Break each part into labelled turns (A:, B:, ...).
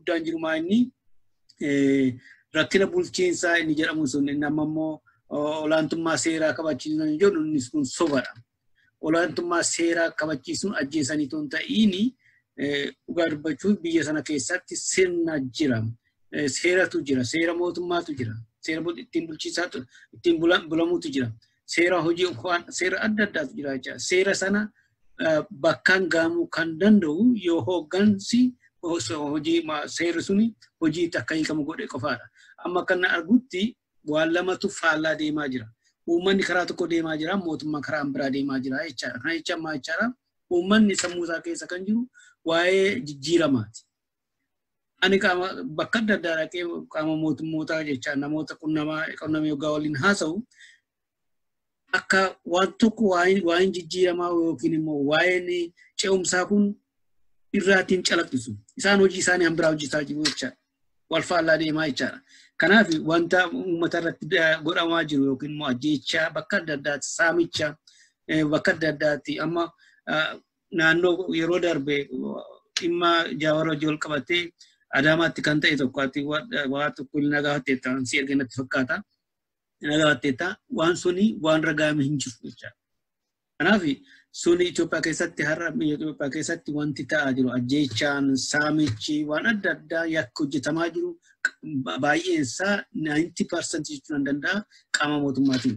A: guddaan jiru maa'inni rakkina bulchiinsaa inni jedhamu sun nama immoo olaantummaa seeraa kabachiisuun jedhu innis kun sobadha. Olaantummaa seeraa kabachiisuun ajjeesanii toon ta'iini dhugaa dubbachuuf biyya sana keessatti sirna jira. Seeratu jira. Seera mootummaatu jira. Seera ittiin bulchiisaatu ittiin bulamuutu jira. Seera hojii seera adda addaatu jira jechuudha. Seera sana bakkaan gahamuu kan danda'u yoo hooggansi hojii seera suni hojii akka hiikamu godhe qofaadha. Amma kana argutti waan lamatu faallaa deemaa jira. Uummanni karaa tokko deemaa jira, mootummaan karaa biraa deemaa jira jechaadha. Kana jecha maal jechaadha? Uummanni sammuu isaa keessa kan jiru waa'ee jijjiiramaati. Ani bakka adda addaa dhaqee qaama mootummootaa jecha namoota qunnamee yookaan waliin haasa'u akka waan tokko waa'een jijjiiramaa yookiin immoo waa'een ce'umsaa kun irraatiin calaqqisu. Isaan hojii isaanii hanbiraa hojjetaa jiru jechaadha. Wal faallaa deemaa jechaadha. Kanaaf wanta uummata irratti godhamaa jiru yookiin immoo ajjeechaa bakka adda addaatti saamicha bakka adda addaatti amma naannoo yeroo darbe dhimma Jawaar hojii wal qabatee Adaamaatti kan ta'e tokkotti waa tokko nagaa hatteetta si erginatti fakkaata. Nagaa hatteetta waan suni waan ragaame hin jiru jechaadha. Kanaaf suni Itoophiyaa keessatti har'a biyya Itoophiyaa keessatti wanti ta'aa jiru ajjeechaan saamichi waan adda addaa yakka hojjetamaa jiru baay'een isaa 90% jechuun hin danda'a qaama mootummaatiin.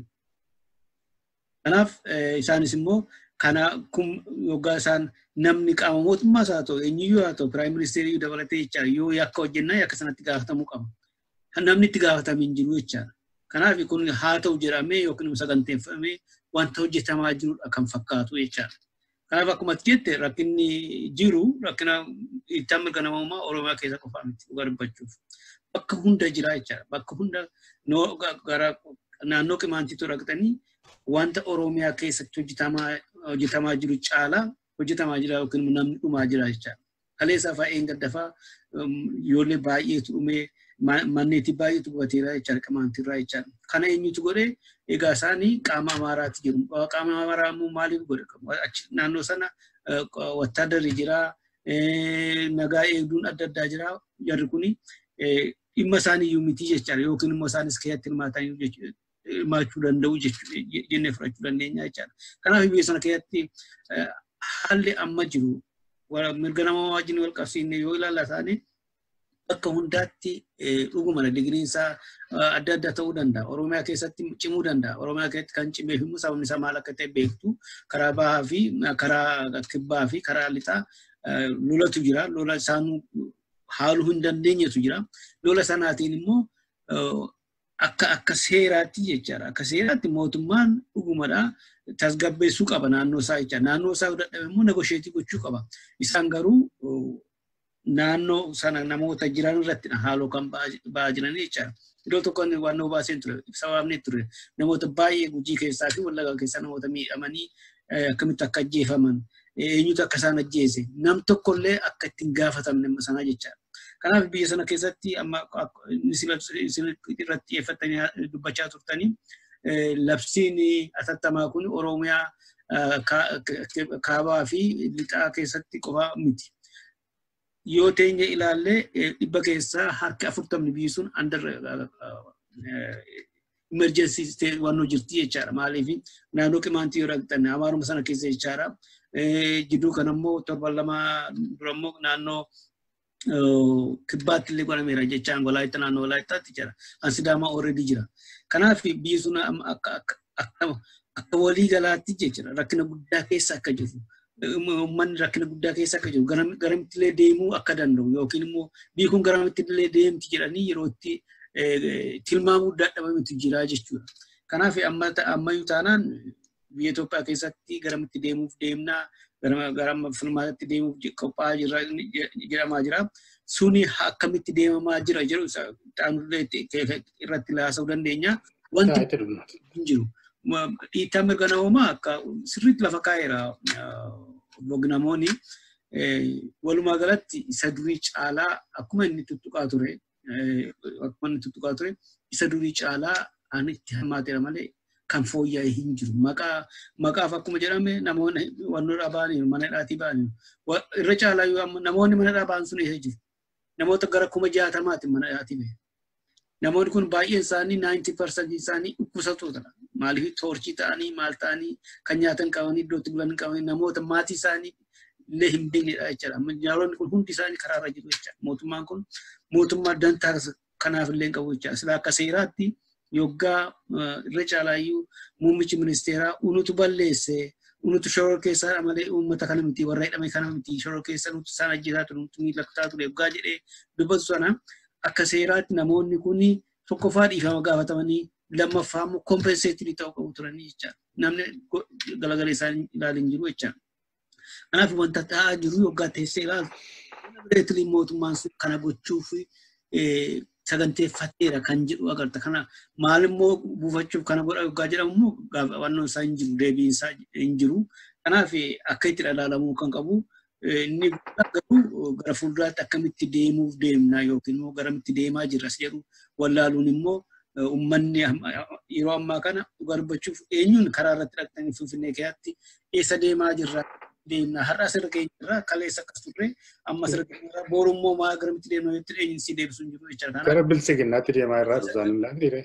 A: Kanaaf isaanis immoo kana yookaan isaan namni qaama mootummaas haa ta'u eenyuyyuu haa ta'u Piraayim Ministeerii dabalatee jechaadha yoo yakka hojjennaa yakka sanatti gaafatamuu qaba. Namni itti gaafatamee hin jiru jechaadha. Kanaaf kun haa ta'u jedhamee yookiin saganteeffamee wanta hojjetamaa jirudha kan fakkaatu jechaadha. Kanaaf akkuma jette rakkinni jiru rakkina ittiin mirga namummaa Oromiyaa keessa qofaa miti dhugaa dubbachuuf. Bakka hunda jira jechaadha. Bakka hunda gara naannoo qimaantiitu dhaqxanii wanta Oromiyaa keessatti hojjetamaa jiru caalaa hojjetamaa jira yookiin namni dhumaa jira jechaadha. Kaleessa fa'aa gaddaafaa ijoollee baay'eetu dhumee manneetti baay'eetu gubateera jechaadha qimaantiirraa jechaadha. Kana eenyutu godhee egaa isaanii qaama Amaaraatti jiru. Qaama Amaaraa immoo maaliif godhe? Naannoo sana wattaadarri jira, nagaa eegduun adda addaa jira. Jarri kuni dhimma isaanii iyyuu miti jechaadha yookiin immoo isaanis keessatti hirmaachuu danda'u jennee fudhachuu dandeenya jechaadha. Kanaaf biyya sana keessatti haalli amma jiru mirga namaa wajjin wal qabsiisnee yoo ilaalla isaanii bakka hundaatti dhuguma digriinsaa adda adda ta'uu danda'a. Oromiyaa keessatti cimuu danda'a. Oromiyaa keessatti kan cimee fi sababni isaa maal akka ta'e beektu karaa bahaa fi karaa kibbaa fi karaa lixaa lolatu jira. Lola isaan haaluu hin dandeenyetu jira. Lola sanaatiin immoo akka seeraatti jechaadha. Akka seeraatti mootummaan dhugumadha tasgabbeessuu qaba naannoo isaa jechaadha. Naannoo isaa dadhabe immoo negosheetii gochuu qaba. Isaan garuu naannoo sana namoota jiran irratti haaloo kan ba'aa jiranii jechaadha. Iddoo tokko waan nu baaseen ture sabaabni ture namoota baay'ee Gujii keessaa fi Wallaggaa keessaa namoota miidhamanii akkamitti akka ajjeefaman eenyutu akka isaan ajjeese nam tokkollee akka ittiin gaafatamne sana jechaadha. Kanaaf biyya sana keessatti amma isin irratti xiyyeeffattanii dubbachaa turtanii labsiin atattamaa kun Oromiyaa kaabaa fi lixaa keessatti qofaa miti. Yoo teenya ilaallee dhibba keessaa harka 40 biyyi sun under emergency state waan jirti jechaadha. Maaliif naannoo qimaantii yoo dhaqxan Amaaruma sana keessa jechaadha. Jidduu kan ammoo torban lama dura ammoo naannoo kibbaatti illee godhameera jechaan Walaayittaa naannoo Walaayittaatti jira. Kan Sidaamaa already jira. Kanaaf biyyi sun akka walii galaatti jechuudha. Rakkina guddaa keessa akka jiru. Uummanni rakkina guddaa keessa akka jiru. Garamitti illee deemuu akka danda'u yookiin immoo biyyi kun garamitti illee deemti jedhanii yeroo itti tilmaamuu dadhabametu jira jechuudha. Kanaaf ammayyuu taanaan biyya Itoophiyaa keessatti garamitti deemuuf deemnaa garama filmaatatti deemuuf qophaa'aa jira jedhamaa jira. Suni akkamitti deemamaa jira jedhu irratti laasa'uu dandeenya. Wanti hin jiru. Dhiittaa mirga namoomaa akka sirriitti lafa kaa'eera namoonni walumaa galatti isa durii caalaa akkuma inni tuttuqaa ture isa durii caalaa ani itti hammaateera malee kan fooyya'ee hin jiru. Maqaaf akkuma jedhame namoonni wannoodhaa ba'anii mana hidhaatii ba'anii irra caalaa namoonni mana hidhaa ba'an sun eessa jiru? namoota gara 60,000 mana yaatii bahe. Namoonni kun baay'een isaanii 90% isaanii dhukkubsattoota. Maaliif toorchii ta'anii maal ta'anii kan nyaatan qabanii iddootti bulan qabanii namoota maatii isaanii illee hin beeknedha jechuudha. Namoonni kun hundi isaanii karaarra jiru jechuudha. Mootummaan kun mootummaa dantaa kanaaf illee qabu jechuudha. Sila akka seeraatti yoggaa irra caalaayyuu muummichi ministeeraa unutu balleesse unutu shoror keessaa malee uummata kana miti warra hidhame kana miti shoror keessa nuti isaan ajjeesaa ture nuti miidhagtaa ture yoggaa jedhee dubbatu sana akka seeraatti namoonni kun tokkoffaa dhiifama gaafatamanii lammaffaa immoo kompenseetii ta'uu qabu turanii jechuudha. Namni galagalee isaan ilaalin jiru jechuudha. Kanaaf wanta ta'aa jiru yoggaa teessee ilaalu bireetilii mootummaan sun kana gochuuf saganteeffateera kan jedhu agarta. Kana maal immoo buufachuuf kana godha yoggaa jedhamu immoo gaafannoo isaa hin jiru deebiin isaa hin jiru. Kanaaf akka itti ilaalamuu kan qabu inni garuu gara fuulduraatti akkamitti deemuuf deemna yookiin immoo garamitti deemaa jirras jedhu wallaaluun immoo ummanni yeroo ammaa kana garbachuuf eenyuun karaa irratti dhaqanii Finfinnee keessatti eessa deemaa jirra deemna har'a sirra keenya kaleessa akkas turre amma sirra keenya boorummoo maa garamitti deemna jetti eenyuun si deebisuun jiru jechuudha.
B: Gara bilisiginnaatti deemaa irraa dhufaan hin laandire.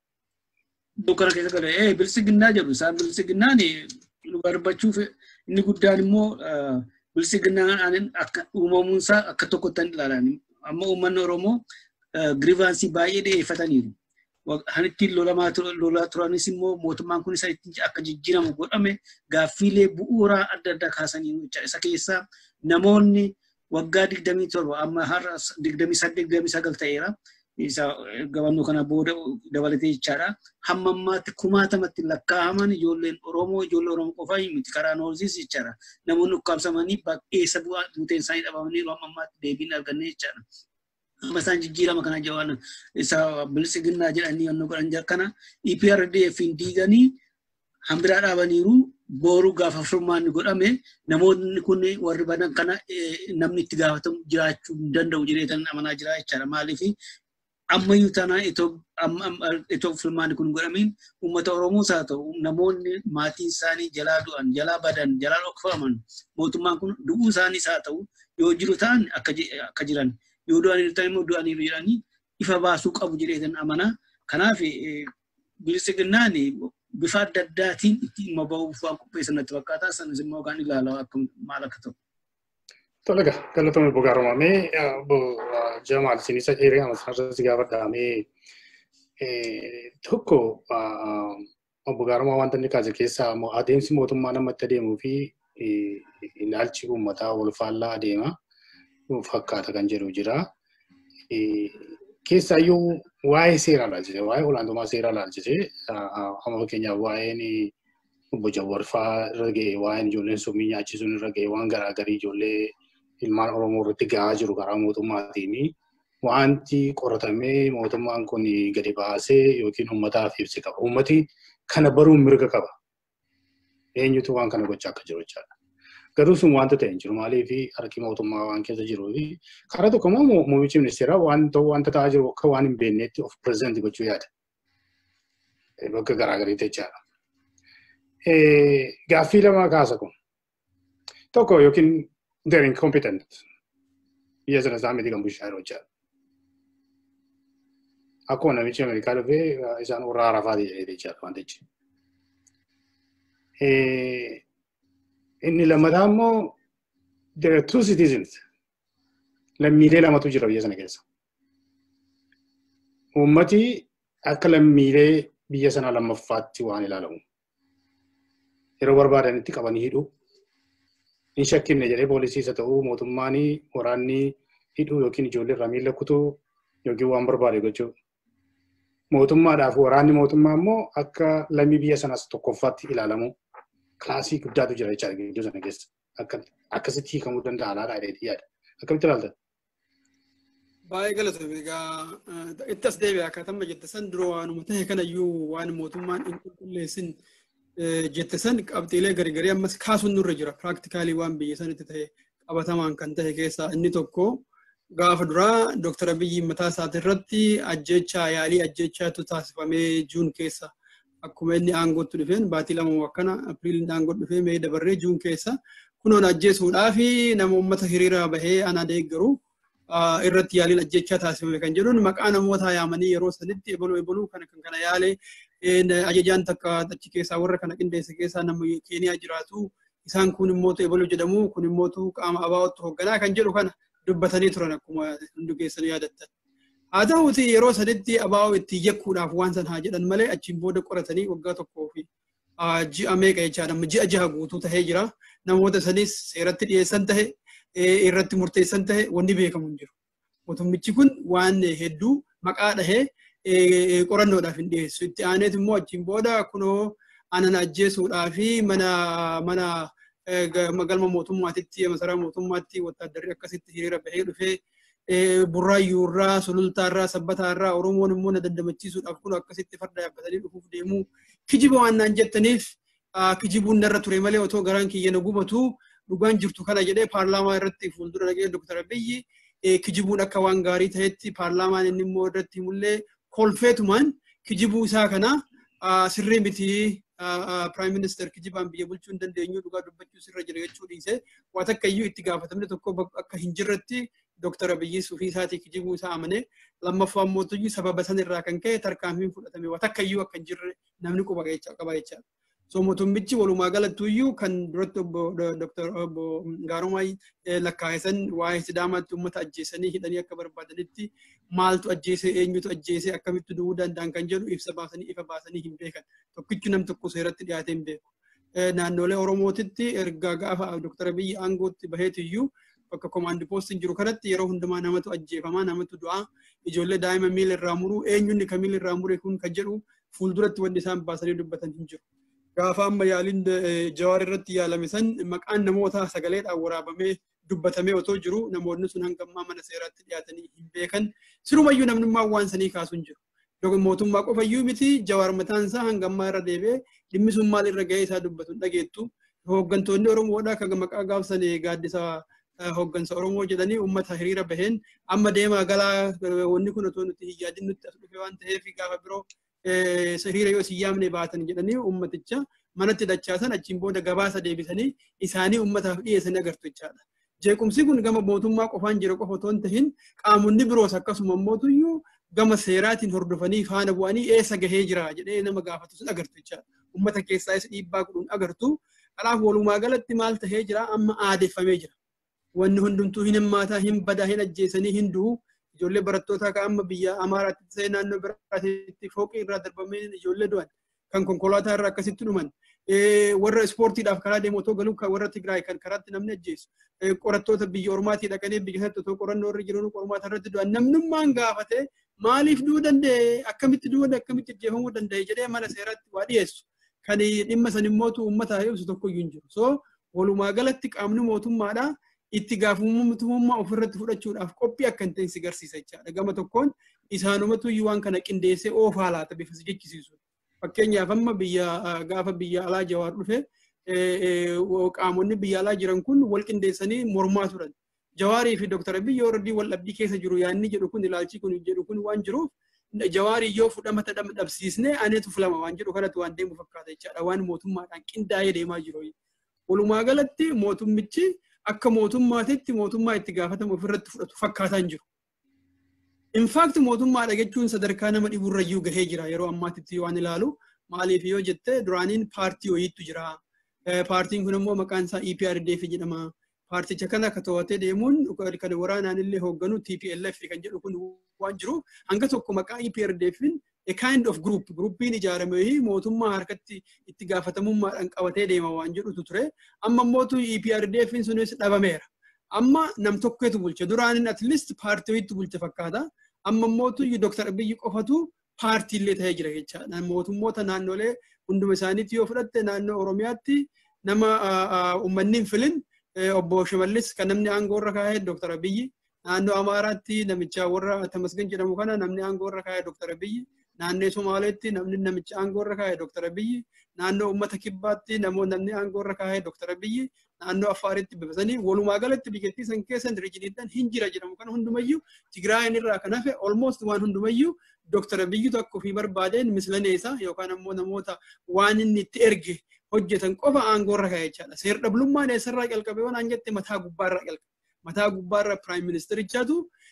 A: Dukkana keessa galee bilisiginnaa jedhu isaan bilisiginnaan garbachuuf inni guddaan immoo bilisiginnaan akka uumamuunsaa akka tokkotti ilaalan amma uummanni Oromoo grievaansii baay'ee dhiyeeffataniiru. Hanitti lolaa turanis immoo mootummaan kun isa akka jijjiiramu godhame gaaffiilee bu'uuraa adda addaa kaasanii jechuudha. Isa keessaa namoonni waggaa 27 amma har'a 28-29 ta'eera. Isa gabannoo kana booda dabalatee jechaadha. Hamma ammaatti 1000tti lakkaa'aman ijoolleen Oromoo ijoollee Oromoo qofaa miti karaa noorsiis jechaadha. Namoonni ukkaamsamanii baay'eessa bu'aa buuteen isaanii dhabamanii amma ammaatti deebiin arganne jechaadha. Masaan jijjiirama kana jawaan isa bilisiginnaa jedhanii yonnoo godhan kana EPRDF diiganii hambiraa dhaabaniiru boru gaafa furmaanni godhame namoonni kun warri badan kana namni itti gaafatamu jiraachuu danda'u jedheetan amanaa jira jechaadha. Maaliif ammayyuu tanaa itoo furmaanni kun godhameen uummata Oromoos haa ta'u namoonni maatii isaanii jalaa du'an jalaa badan jalaa dhokfaman mootummaan kun du'uu isaaniis haa ta'u yoo jiru ta'an akka jiran. Yoo du'anii ta'an immoo du'anii jedhanii ifa baasuu qabu jedheetan amanaa. Kanaaf bilisiginnaan bifa adda addaatiin itti dhimma ba'uuf waan qopheessan natti fakkaata. Sanis immoo kan ilaalaa akka maal akka ta'u.
B: Tole egaa galatoomii bogaa roomamee Jamaal sinisa dheeree amasarratti gaafadhaamee tokko bogaa roomaa wanta inni kaase keessaa adeemsi mootummaa namatti adeemuu fi ilaalchi uummataa wal faallaa adeema. Fakkaata kan jedhu jira. Keessaayyuu waa'ee seeraa ilaalchise, waa'ee olaantummaa seeraa ilaalchise, amma fakkeenyaaf waa'een obbo Jawwar fa'aa irra ga'e, waa'een ijoolleen summii nyaachisuun irra ga'e, waan garaagarii ijoollee ilmaan Oromoo irratti ga'aa jiru karaa mootummaatiin wanti qoratamee mootummaan kun gadi baasee yookiin uummataaf ibsi qaba. Uummati kana baruun mirga qaba. Eenyutu waan kana gochaa akka jiru jechaadha. Garuu sun wanta ta'e hin jiru maaliif harki mootummaa waan keessa jiruu fi karaa tokko immoo muummichi ministeeraa wanta ta'aa jiru akka waan hin beeknetti of pireezidenti gochuu yaada. Bakka garaagariitti jechaadha. Gaaffii lama kaasa kun. Tokko yookiin they're incompetent. Biyya sana isaa miti kan bulchaa jiru jechaadha. Akkuma namichi Ameerikaa dhufee isaan warra Arafaati jedhee jechaadha wantichi. Inni lammataa immoo there are two citizens. Lammiilee lamatu jira biyya sana keessa. Uummati akka lammiilee biyya sana lammaffaatti waan ilaalamu. Yeroo barbaadanitti qabanii hidhu. Hin shakkinne jedhee poolisii isa ta'uu mootummaan waraanni hidhuu yookiin ijoollee irraa miila kutuu yookiin waan barbaade gochuu. Mootummaadhaaf waraanni mootummaa immoo akka lammii biyya sanas tokkoffaatti ilaalamu. Klaasii guddaatu jira jechaadha gidduu sana keessa. Akkasitti hiikamuu danda'a laadhaa jedhee yaada. Akkamitti ilaalta?
C: Baay'ee galatoomi egaa itti as deebi'ee akkaataa jette san dura waanuma ta'e kanayyuu waan mootummaan hin qulqulleessin jette san qabxiilee garigarii ammas kaasuun nurra jira. Piraaktikaalii waan biyya sanitti ta'e qabatamaan kan ta'e keessaa inni tokko gaafa duraa Dr. Abiyyi mataa isaati irratti ajjechaa yaalii ajjechaatu taasifamee Juun keessa akkuma inni aangootti dhufeen baatii lama akkana Apiriiliin aangootti dhufee mee dabarree Juun keessa kunoon ajjeesuudhaa fi nama uummata hiriira bahee ana deeggaru irratti yaaliin ajjechaa taasifame kan jedhuun maqaa namoota yaamanii yeroo sanitti ebaluu kana yaale ajajaan takka achi keessaa warra kana qindeesse keessaa nama Keeniyaa jiraatu isaan kun immoo ebaluu jedhamu kun immoo qaama abaa'ootti hoogganaa kan jedhu kana dubbatanii turan akkuma hundi keessan yaadattan. Haa ta'uuti yeroo sanitti abaa'oo itti yakkuudhaaf waan san haa jedhan malee achiin booda qoratanii waggaa tokkoo fi ji'a meeqa jechaadha ji'a jaha guutuu tahee jira. Namoota sanis seeratti dhiyeessan tahe irratti murteessan tahe wanni beekamu hin jiru. Mootummichi kun waan hedduu maqaa dhahee qorannoodhaaf hin dhiyeessu. Itti aaneet immoo achiin booda kunoo anan ajjeesuudhaa fi mana galma mootummaatitti masaraa mootummaatti wattaaddarri akkasitti hiriira bahee dhufee burraayyuurraa sulultaarraa sabbataarraa oromoon immoo na dandamachiisuudhaaf kun akkasitti farda yaabbatanii dhufuuf deemuu kijiba waan naan jettaniif kijibuun narra ture malee otoo garaan kiyya na gubatu dhugaan jirtu kana jedhee paarlaamaa irratti fuuldura dhaqee Dr. Abiyyi kijibuun akka waan gaarii ta'etti paarlaamaan inni immoo irratti himullee kolfeetumaan kijibuu isaa kana sirrii miti Prime Minister kijibaan biyya bulchuu hin dandeenyu dhugaa dubbachuu sirra jira jechuu dhiise waa takka iyyuu itti gaafatamne tokko akka hin jirretti Dr. Abiyyi ofii isaatii kijibuu isaa amane lammaffaa mootummaa sababa san irraa kan ka'e tarkaanfiin fudhatame waa takka iyyuu akka hin jirre namni quba qaba jechaadha. So mootummichi walumaa galatti iyyuu kan duratti Dr. Gaarumaa lakkaa'isan waa'ee Sidaamaatti uummata ajjeesanii hidhanii akka barbaadanitti maaltu ajjeese eenyutu ajjeese akkamitti du'uu danda'an kan jedhu ifa baasanii hin beekan. Tokkichi nam tokko seeratti dhiyaatee hin beeku. Naannolee Oromootitti erga gaafa Dr. Abiyyi aangootti baheetu iyyuu bakka komaandi poostiin jiru kanatti yeroo hundumaa namatu ajjeefamaa namatu du'aa ijoollee daa'ima miila irraa muruu eenyuun kan miila irraa mure kun kan jedhu fuulduratti wanti isaan baasanii dubbatan hin jiru. Gaafa amma yaaliin Jawaar irratti yaalame san maqaan namoota sagaleedhaan waraabamee dubbatamee otoo jiru namoonni sun hanga ammaa mana seeraatti dhiyaatanii hin beekan sirumayyuu namnummaa waan sanii kaasuu hin jiru. Mootummaa qofayyuu miti Jawaar mataan isaa hanga ammaa irra deebi'ee dhimmi sun maal irra gahee isaa dubbatu dhageettu. Hooggantoonni Oromoodhaa kan maqaa gaafsan gaaddisa hooggansa Oromoo jedhanii uummata hiriira baheen amma deemaa galaa wanni kun otoo nuti hin yaadin nutti as dhufe waan ta'eef gaafa biroo hiriira yoo si yaamne baatan jedhanii ummaticha manatti dachaasan achiin booda gabaasa deebisanii isaanii ummataaf dhiyeessanii agartu jechaadha. Jeequmsi kun gama mootummaa qofaan jira qofa otoo hin tahin qaamonni biroos akkasuma mootuyyuu gama seeraatiin hordofanii faana bu'anii eessa gahee jira jedhee nama gaafatu sun agartu jechaadha. Ummata keessaa isa dhiibbaa godhuun agartu. Kanaaf walumaa galatti maal tahee jira amma aadeffamee jira. Wanni hundumtuu hin hammaataa hin badaa hin ajjeesanii hin du'u. Ijoollee barattootaa kan amma biyya Amaaraatti ta'ee naannoo biraatti fooqii irraa darbamee ijoollee du'an kan konkolaataa irraa akkasitti dhuman warra ispoortiidhaaf karaa deemu otoo galuu kan warra Tigraay kan karaatti namni ajjeesu qorattoota biyya ormaatii dhaqanii biyya sanatti otoo qorannoo irra jiran qormaata irratti du'an namnummaan gaafate maaliif du'uu danda'e akkamitti du'uu akkamitti ajjeefamuu danda'e jedhee mana seeraatti waa dhiyeessu kan dhimma san immoo uummata ibsu tokko iyyuu hin jiru. So walumaa galatti qaamni mootummaadhaa itti gaafatamummaa ofirratti fudhachuudhaaf qophii akka hin ta'in si garsiisa jechaadha. Gama tokkoon isaanumatu waan kana qindeessee oofaa laata bifa si jechisiisu. Fakkeenyaaf amma gaafa biyya alaa Jawaar dhufe qaamonni biyya alaa jiran kun wal qindeessanii mormaa turan. Jawaarii fi Dr. Abiyyi already wal dhabbii keessa jiru yaanni jedhu kun ilaalchi kun jedhu kun waan jiruuf Jawaarii yoo fudhamata dhabsiisnee aneetu filama waan jedhu kanatti waan deemu fakkaata jechaadha. Waan mootummaadhaan qindaa'ee deemaa jiru. Walumaa galatti mootummichi akka mootummaatitti mootummaa itti gaafatamu ofirratti fudhatu fakkaataa hin jiru. In fact mootummaadha jechuun sadarkaa nama dhiburrayyuu gahee jira yeroo ammaatitti waan ilaalu maaliif yoo jette duraaniin paartii wayiitu jira. Paartiin kun immoo maqaan isaa EPRDF jedhama. Paarticha kana akka to'atee deemuun kan waraanaan illee hoogganu TPLF kan jedhu kun waan jiru hanga tokko maqaa EPRDFin a kind of groupiin ijaaramee mootummaa harkatti itti gaafatamummaadhaan qabatee deema waan jedhutu ture. Amma mootu EPRDFin sunis dhabameera. Amma nam tokkotu bulche duraanin at least paartiitu bulche fakkaata. Amma mootu Dr. Abiyyi qofatu paartiillee ta'ee jira jechaadha. Mootummoota naannolee hunduma isaaniitti yoo fudhatte naannoo Oromiyaatti nama uummanni hin filin obbo Shimallis kan namni aangoo irra kaa'ee Dr. Abiyyi. Naannoo Amaaraatti namicha warra Tamasgan jedhamu kana namni aangoo irra kaa'ee Dr. Abiyyi. Naannoo Somaaleetti namni namicha aangoo irra kaa'ee Dr. Abiyyi. Naannoo uummata kibbaatti namni aangoo irra kaa'ee Dr. Abiyyi. Naannoo Affaaritti bifasanii walumaa galatti biyyattii san keessa riijiniidhaan hin jira jedhamu kana hundumayyuu Tigraayin irraa kan hafe almost waan hundumayyuu Dr. Abiyyitu akka ofii barbaadeen mislaneessa yookaan ammoo namoota waan inni itti erge hojjetan qofa aangoo irra kaa'ee jechaadha. Seer-dhablummaan eessarraa qalqabee waan jette mataa gubbaarraa qalqabe. Mataa gubbaarraa Prime Ministerichaatu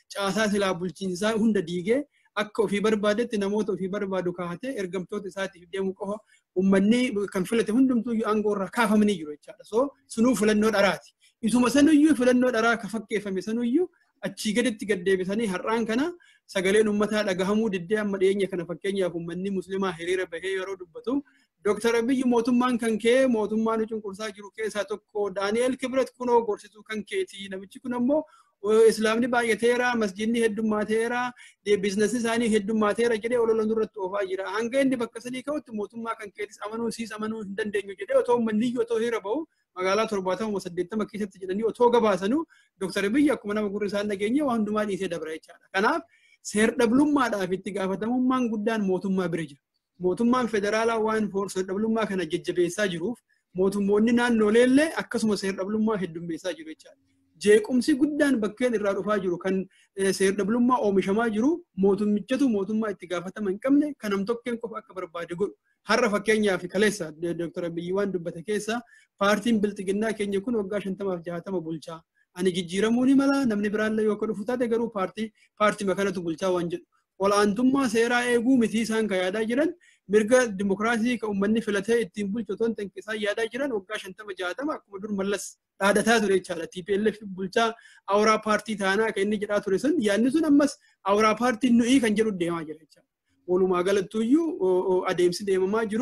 C: caasaa silaa bulchiinsaa hunda diigee akka ofii barbaadetti namoota ofii barbaadu kaa'atee ergamtoota isaatiif deemu qofa uummanni kan filate hundumtuu aangoo irraa kaafamanii jiru jechaadha. So sunuu filannoo dharaati. Isuma sanuyyuu filannoo dharaa ka fakkeeffame sanuyyuu achii gaditti gad deebisanii har'aan kana sagaleen uummataa dhagahamuu diddee amma dhiyeenya kana fakkeenyaaf uummanni muslimaa hiriira bahee yeroo dubbatu Dr. Abiy mootummaan kan kee mootummaan cunqursaa jiru keessaa tokko Daani'el Kibret kunoo gorsituu kan keeti namichi kun ammoo Islaamni baay'ateera masjidni heddummateera biizinasii isaanii heddummateera jedhee olola nurratti oofaa jira hanga inni bakka sanii ka'utti mootummaa kan keetis amanuu siis amanuu hin dandeenyu jedhee otoo uummanni otoo hiriira bahu magaalaa 70 keessatti jedhanii otoo gabaasanu Dr. Abiy akkuma nama gurri isaan dhageenye waan hundumaa dhiisee dabra jechaadha. Kanaaf seer-dhabummaadhaaf itti gaafatamummaan guddaan mootummaa bira jira. Mootummaan federaalaa waan seer-dhabummaa kana jajjabeessaa jiruuf mootummoonni naannoleellee akkasuma seer-dhabummaa heddummeessaa jiru jechaadha. Jeequmsi guddaan bakkeen irraa dhufaa jiru kan seer-dhabummaa oomishamaa jiru mootummichatu mootummaa itti gaafatama hin qabne kan nam-tokkeen qofa akka barbaade godhu. Har'a fakkeenyaaf kaleessa Dr. Abiy waan dubbate keessa paartiin bilxiginnaa keenya kun waggaa 50-60 bulchaa. Ani jijjiiramuu ni mala namni biraallee yoo dhufu taate garuu paartii makanatu bulchaa waan jedhu. Olaantummaa seeraa eeguu miti isaan kan yaadaa jiran mirga dimokiraasii kan uummanni filatee ittiin bulchu otoo hin taane isaan yaadaa jiran waggaa 50-60 akkuma dur mallas dhaadataa ture jechaadha. TPLF bulchaa awuraa paartii taanaa kan inni jedhaa ture sun yaadni sun ammas awuraa paartiin nuyi kan jedhu deemaa jira jechaadha. Walumaa galattuyyuu adeemsi deemamaa jiru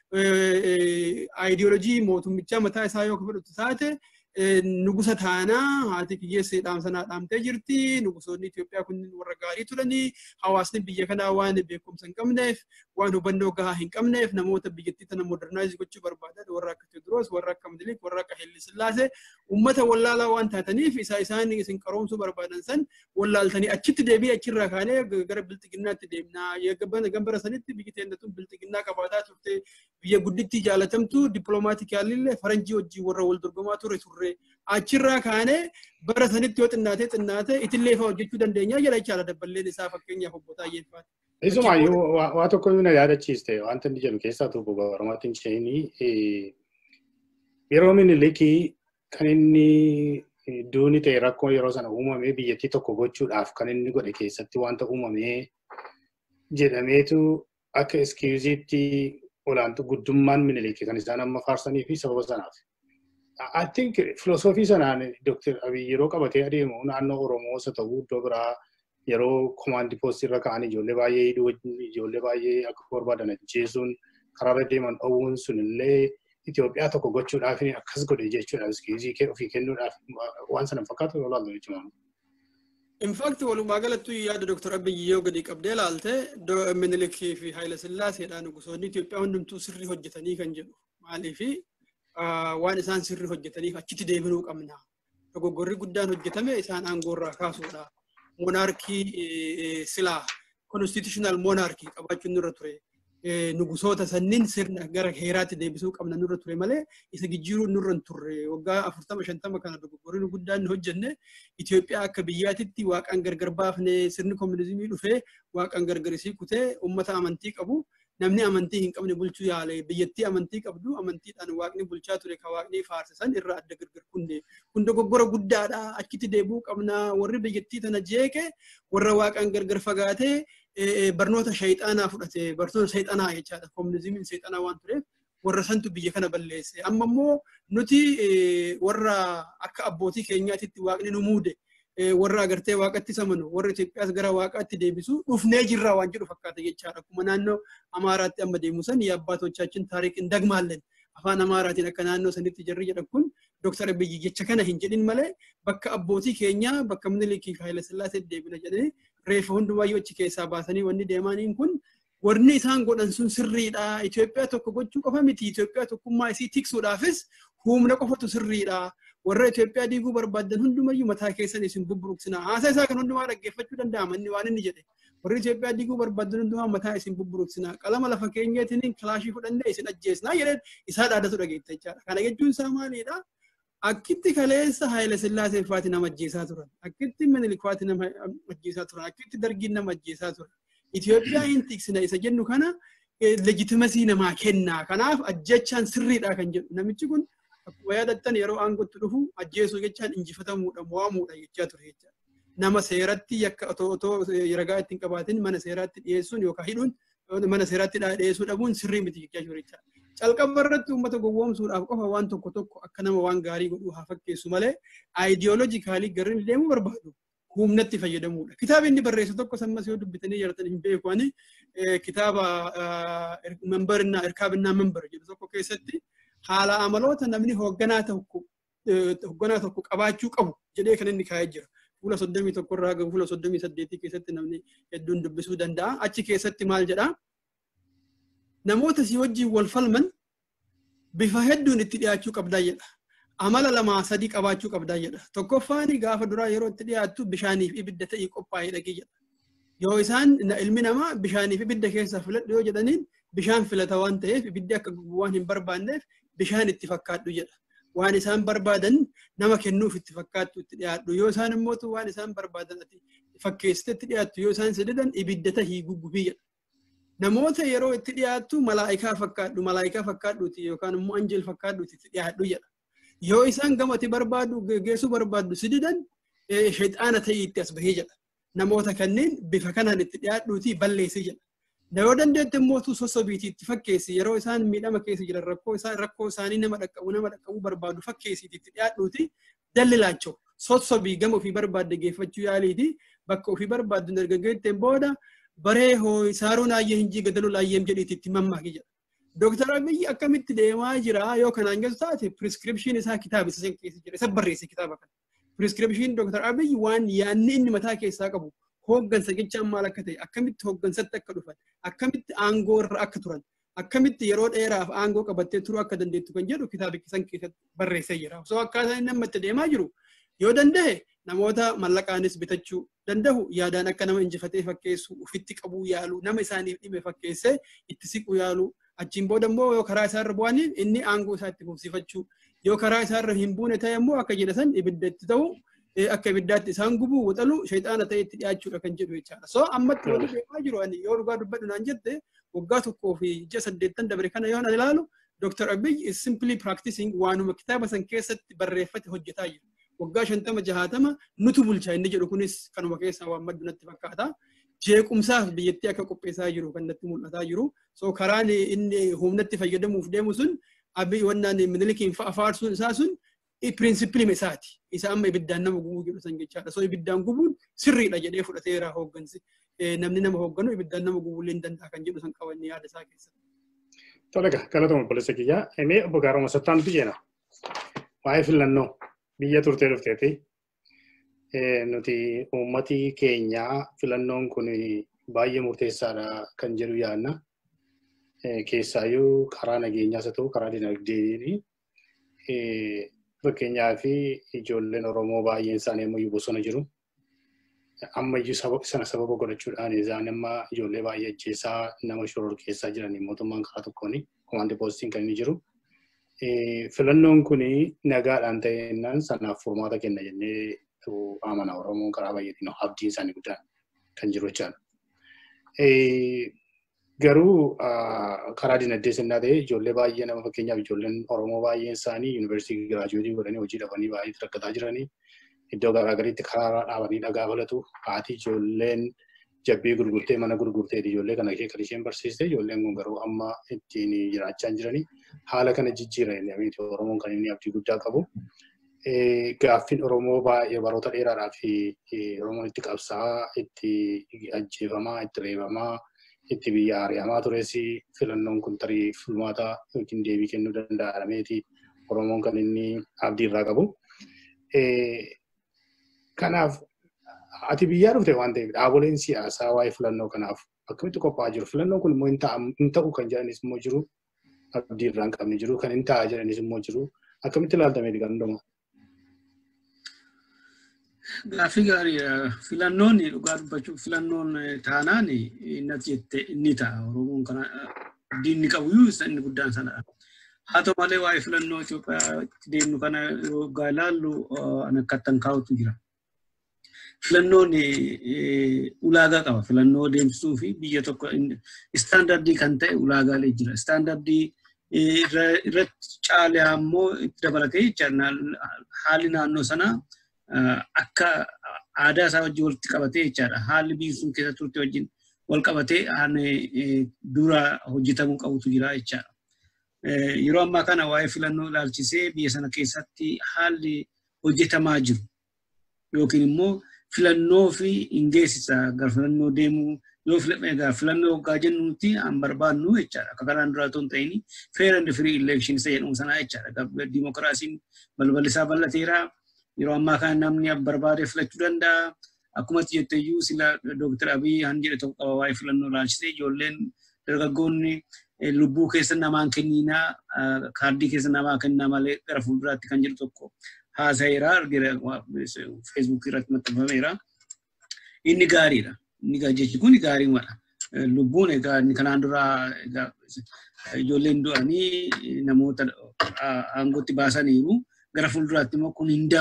C: aayidiyoolojii mootummichaa mataa isaa yoo fudhatu taate nugusa taanaa haati kiyyeessee dhaamsanaa dhaamtee jirti nugusoonni Itoophiyaa kunniin warra gaarii turanii hawaasni biyya kanaa waan beekumsa hin qabneef waan hubannoo gahaa hin qabneef namoota biyyattii tana modernaayizii gochuu barbaadan warra akka Teodiroos warra akka Minilik warra akka Haayile Sillaasee uummata wallaalaa waan taataniif isaan isin qaroomsuu barbaadan san wallaaltanii achitti deebii achirraa kaanee gara bilxiginnaatti deemnaa gambara sanitti biyyi teennatuun bilxiginnaa qabaataa turte biyya guddittii jaalatamtu dippiloomaatiikaalillee faranjii wajjin warra wal dorgomaa ture achirraa kaanee bara sanitti yoo xinnaate itillee fa'aa hojjechuu dandeenya jedha jechaadha dabballeen isaa fakkeenyaaf obbo Taayyeeffaati.
B: Isumaayyuu waa tokko na yaadachiiste wanta inni jedhu keessaa tokko barmaatti hin isheenii yeroo Minilikii kan inni duuni ta'e rakkoo yeroo sana uumamee biyyattii tokko gochuudhaaf kan inni godhe keessatti wanta uumamee jedhameetu akka iskiuziitti olaantu guddummaan Minilikii kan isaan amma faarsanii fi sababa sanaaf. I think philosophy sanaan Dr. Abiy yeroo qabatee adeemu naannoo Oromoo isa ta'uu iddoo biraa yeroo command post irra ka'an ijoollee baay'ee hidhuu ijoollee baay'ee akka barbaadan ajjeesuun karaarra deeman dhowwuun sunillee Itoophiyaa tokko gochuudhaaf akkas godhe jechuudha. Iskiizii ofii kennuudhaaf waan sana fakkaatu yoo ilaallu jechuudha.
C: In fact walumaa galatti yaada Dr. Abiy yoo gadi qabdee ilaalte Minilikii fi Haayile Sillaaseedhaan nugusoonni Itoophiyaa hundumtuu sirrii hojjetanii kan jedhu maaliifi waan isaan sirrii hojjetaniif achitti deebinuu qabna. Dogoggorri guddaan hojjetame isaan aangoorraa kaasuudha. Monarkii silaa constitutional monarkii qabaachuun nurra ture. Nugusoota sanniin sirna gara heeraatti deebisuu qabna nurra ture malee isa jijjiiruu nurra hin turre. Waggaa 40-50 kana dogoggorri guddaan hojjenne Itoophiyaa akka biyyaatitti waaqaan gargar baafne sirni koominizimii dhufee waaqaan gargarisii kutee uummata amantii qabu. Namni amantii hin qabne bulchuu yaale biyyattii amantii qabdu amantiidhaan waaqni bulchaa ture ka waaqni faarsisan irraa adda gargar kunne kun dogoggora guddaadha achitti deebuu qabna warri biyyattii tana jeeqe warra waaqaan gargar fagaatee barnoota shayxaanaa fudhate barnoota shayxaanaa jechaadha koominizimiin shayxaanaa waan tureef warra santu biyya kana balleesse amma immoo nuti warra akka abbootii keenyaatitti waaqni nu muude warra agartee waaqatti samanu warra Itoophiyaas gara waaqaatti deebisu dhufnee jirra waan jedhu fakkaata jechaadha. Akkuma naannoo Amaaraatti amma deemu san yaabbaatochaachin taariik hin dagmaallen afaan Amaaraatiin akka naannoo sanitti jarri jedhan kun Dr. Abiy jecha kana hin jedhin malee bakka abbootii keenyaa bakka Minilikii fi Haayile Sillaasee deebina jedhanii reefa hundumaayyuu achi keessaa baasanii wanni deemaniin kun warni isaan godhan sun sirriidha. Itoophiyaa tokko gochuu qofa miti. Itoophiyaa tokkummaa isii tiksuudhaafis humna qofatu sirriidha. Warra Itoophiyaa diiguu barbaadan hundumayyuu mataa keessan isin bubburuqsina. Haasaa isaa kan hundumaa dhaggeeffachuu danda'ama inni waan inni jedhe. Warri Itoophiyaa diiguu barbaadan hundumaa mataa isin bubburuqsina. Qalama lafa keenyaatiin kilaashii fudhannee isin ajjeesnaa jedheen isaa dhaadatu dhageetta jechaadha. Kana jechuun isaa maalidha? Akkitti kaleessa Haayile Sillaasee faati nama ajjeesaa turan. Akkitti Minilik faati nama ajjeesaa turan. Akkitti Dargiin nama ajjeesaa turan. Itoophiyaa hin tiksina isa jennu kana legitimasii namaa kenna. Kanaaf ajjechaan sirriidha kan jedhu. Namichi kun akkuma yaadattan yeroo aangootti dhufu ajjeesuu jechaan injifatamuudha mo'amuudha jechaa ture jechaadha. nama seeratti yakka otoo ragaa ittiin qabaatin mana seeraatti dhiyeessuun yookaan hidhuun mana seeraatti dhiyeessuu dhabuun sirrii miti jechuudha. Calqaba irratti uummata gowwoomsuudhaaf qofa waan tokko akka nama waan gaarii godhuu haa fakkeessu malee ideologically garri deemuu barbaadu humnatti fayyadamuudha. Kitaaba inni barreessu tokko sammas yoo dubbitanii jirtan hin beeku ani kitaaba irkaabinaa member jedhu tokko keessatti haala amaloota namni hoogganaa tokko qabaachuu qabu jedhee kan inni kaa'ee jira. Fuula 31 irraa hanga fuula 38 keessatti namni hedduun dubbisuu danda'a. Achi keessatti maal jedhaa? Namoota si wajjin wal falman bifa hedduun itti dhiyaachuu qabdaa jedha. Amala 2-3 qabaachuu qabdaa jedha. Tokkoffaan gaafa duraa yeroo itti dhiyaattu bishaaniif ibidda ta'ii qophaa'ee dhaqee jedha. Yoo isaan ilmi namaa bishaaniif ibidda keessaa filadhu yoo jedhaniin bishaan filata waan ta'eef ibiddi akka waan hin barbaanneef bishaan itti fakkaadhu jedha. Waan isaan barbaadan nama kennuuf itti fakkaattu itti dhiyaadhu. Yoo isaan immoo waan isaan barbaadan fakkeessite itti dhiyaattu yoo isaan sididan ibidda ta'ii guggubii jedha. Namoota yeroo itti dhiyaattu malaa'ikaa fakkaadhuuti yookaan immoo anjeel fakkaadhuuti itti dhiyaadhu jedha. Yoo isaan gamatti barbaadu geessuu barbaadu sididan shayxaana ta'ii itti as bahee jedha. Namoota kanneen bifa kanaan itti dhiyaadhuuti balleessi jedha. Yoo dandeette immoo sossobiitii itti fakkeessi yeroo isaan miidhama keessa jiran rakkoo isaanii nama dhaqqabu barbaadu fakkeessiitii itti dhiyaadhuuti dallilaachoo sossobii gama ofii barbaadde geeffachuu yaaliiti bakka ofii barbaaddu dargaggeetteen booda baree saaruun aayyee hin jiigadaluu laayyeem jedhiitti itti mammaaki jedha. Dr. Abiy akkamitti deemaa jira yoo kanaan geessu taate prescription isaa kitaaba isa keessa jira isa barreesse kitaaba kana. Prescription Dr. Abiy waan yaanni inni mataa keessaa qabu hooggansa jechaan maal akka ta'e akkamitti hooggansatti akka dhufan akkamitti aangoo irra akka turan akkamitti yeroo dheeraaf aangoo qabattee turuu akka dandeettu kan jedhu kitaaba san keessatti barreessee jira. So akkaataa inni namatti deemaa jiru yoo danda'e namoota mallaqaanis bitachuu danda'u yaadaan akka nama injifatee fakkeessu ufitti qabuu yaalu nama isaaniif dhime fakkeessee itti siquu yaalu achiin booda immoo yoo karaa isaarra bu'aniif inni aangoo isaa itti fufsifachuu yoo karaa isaarra hin buune ta'e immoo akka jedhasan ibidda itti ta'u akka ibiddaatti isaan gubuu waxalu shayxaana ta'e itti dhiyaachuudha kan jedhu jechaadha. So ammatti wali deemaa jiru ani yoo dhugaa dubbadhu naan jette waggaa 1 fi 8 dabre kana yoo ilaalu Dr. Abiy is simply practicing waanuma kitaaba san keessatti barreeffate hojjetaa jiru. Waggaa 50-60 nutu bulchaa inni jedhu kunis kanuma keessaa waan maddu natti fakkaata. Jeequmsaaf biyyattii akka qopheessaa jiru kan natti mul'ataa jiru. So karaan inni humnatti fayyadamuuf deemu sun Abiy wannaan Minilikiin faarsuun isaa sun principli isaati. Isa amma ibiddaan nama gubuu jedhu san jechaadha. So ibiddaan gubuun sirriidha jedhee fudhateera hooggansi. Namni nama hoogganu ibiddaan nama gubuu illee danda'a kan jedhu san qabanne yaada isaa keessatti.
B: Tolega, galatoomaa obboleessa kiyyaa. Mee obbo Gaaroma Sattaan bijeena. Waa'ee filannoo biyya turtee dhufteeti. Nuti uummati keenyaa filannoon kun baay'ee murteessaadha kan jedhu yaadna. Keessaayyuu karaa nageenyaas haa ta'u karaa dinagdeetiin fakkeenyaa fi ijoolleen Oromoo baay'een isaanii ammayyuu bosona jiru. Ammayyuu sana sababa godhachuudhaan isaan amma ijoollee baay'ee ajjeesaa nama shororkeessaa jiranii mootummaan karaa tokkoon komaandii poostiin kan inni jiru. Filannoon kun nagaadhaan ta'ennaan sanaaf furmaata kenna jennee amana Oromoon karaa baay'eetiin abdiin isaanii guddaan kan jiru jechaadha. Garuu karaa dinagdee sennaa ta'e ijoollee baay'ee nama fakkeenyaaf ijoolleen Oromoo baay'een isaanii yuunivarsiitii giraajuweetii godhanii hojii dhabanii baay'ee rakkataa jiranii iddoo garaagaraatti karaa dhaabanii dhagaa falatu haati ijoolleen jabbii gurgurtee mana gurgurteeti ijoollee kana kan isheen barsiiste ijoolleen kun garuu amma ittiin jiraachaa jiranii haala kana jijjiiranii Oromoon kan inni abdii guddaa qabu. Gaaffiin Oromoo baay'ee baroota dheeraadhaaf Oromoon itti qabsaa'aa itti ajjeefamaa itti reebamaa itti biyya ari'amaa tures filannoon kun tarii furmaata yookiin deebii kennuu danda'ameeti Oromoon kan inni abdii irraa qabu. Kanaaf ati biyyaa dhufte waan ta'eef dhaaboleen siyaasaa waa'ee filannoo kanaaf akkamitti qophaa'aa jiru. Filannoon kun immoo hin ta'u kan jedhanis immoo jiru abdii irraa hin qabne jiru kan hin ta'a jedhanis immoo jiru akkamitti ilaaltameeti kan hundumaa.
A: Gaaffii gaariidha. Filannoon dhugaa dubbachuuf filannoon taanaan natti jette inni ta'a. Oromoon kana diinni qabuyyuu inni guddaan sanadha. Haa ta'u malee waa'ee filannoo Itoophiyaa deemnu kana yeroo ilaallu akkattan kaa'utu jira. Filannoon ulaagaa qaba. Filannoo deemsisuu fi biyya tokko istaandardii kan ta'e ulaagaalee jira. Istaandardii irratti caalee ammoo itti dabalatee jecha haalli naannoo sanaa akka aadaa isaa wajjin walitti qabatee jechaadha. Haalli biyyi sun keessa turte wajjin wal qabatee dura hojjetamuu qabutu jira jechaadha. Yeroo ammaa kana waa'ee filannoo ilaalchisee biyya sana keessatti haalli hojjetamaa jiru yookiin immoo filannoo fi ingeessisa gara filannoo deemuu yoo filannoo hoggaa jennuuti an barbaannu jechaadha. Akka kanaan duraa otoo hin ta'in fair and free election isa jedhamu sanaa jechaadha. Dimokiraasiin balballi isaa bal'ateera. Yeroo ammaa kana namni barbaade filachuu danda'a. Akkuma jette iyyuu sila Dr. Abiy han jedhe tokko qaba waa'ee filannoo ilaalchisee ijoolleen dargaggoonni lubbuu keessa namaan kenninaa kaardii keessa namaa kennaa malee gara fuulduraatti kan jiru tokko haasa'eera argira Facebook irratti maxxanfameera. Inni gaariidha. Inni jechi kun gaarii mala. Lubbuun egaa kanaan dura ijoolleen du'anii namoota aangootti baasaniiru gara fuulduraatti immoo kun hin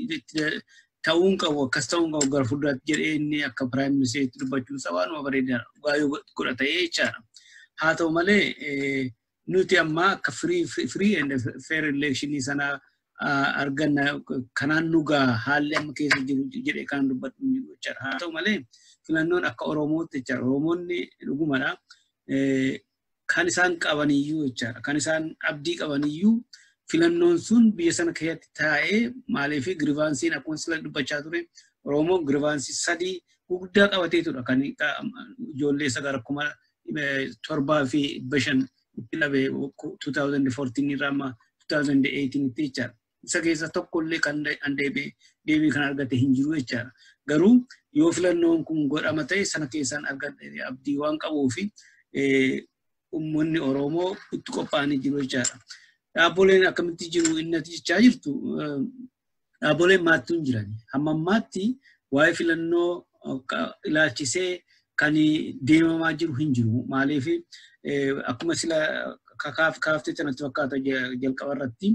A: ta'uun qabu akkas ta'uun qabu gara fuulduraatti jedhee inni akka Prime Minister dubbachuu isaa waan bareedaadha. Gaayoo godhatee jechaadha. Haa ta'u malee nuti amma akka free and fair election sana arganna kanaan nugaa haalli amma keessa jiru jedhee kan dubbatu jechaadha. Haa ta'u malee filannoon akka Oromootti jechaadha. Oromoonni dhugumadha. Kan isaan qabaniyyuu jechaadha. Kan isaan abdii qabaniyyuu filannoon sun biyya sana keessatti taa'ee maaliif grievansiin akkuma sila dubbachaa ture Oromoon grievansii 3 guddaa qabateetudha. Kan ijoollee sagar kuma 7,500 itti dhabe 2014 irraa amma 2018 itti jechaadha. Isa keessa tokkollee kan deebii kan argate hin jiru jechaadha. Garuu yoo filannoon kun godhama ta'e sana keessaan argate abdii waan qabuufi uummanni Oromoo itti qophaa'anii jiru jechaadha. Dhaabboleen akkamitti jiru inni jechaa jirtu dhaabboleen maattuun jirani. Hamma ammaatti waa'ee filannoo ilaalchisee kan deemamaa jiru hin jiru. Maaliif akkuma sila kaaftee sanatti fakkaata jalqaba irratti